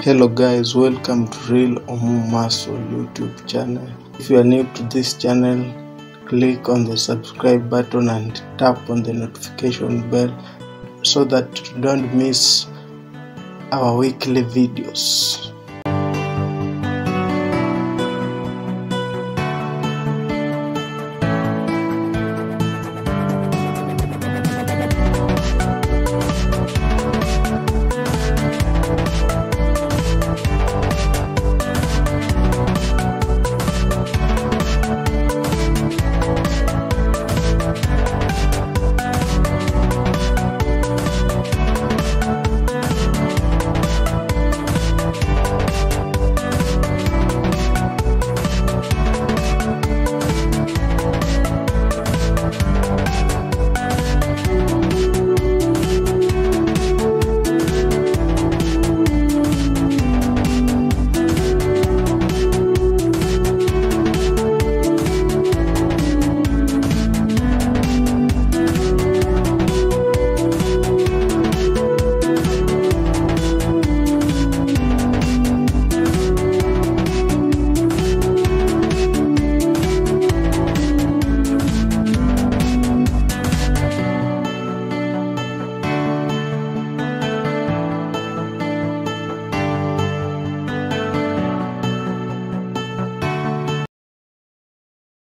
Hello guys, welcome to Real Omu Muscle YouTube channel. If you are new to this channel, click on the subscribe button and tap on the notification bell so that you don't miss our weekly videos.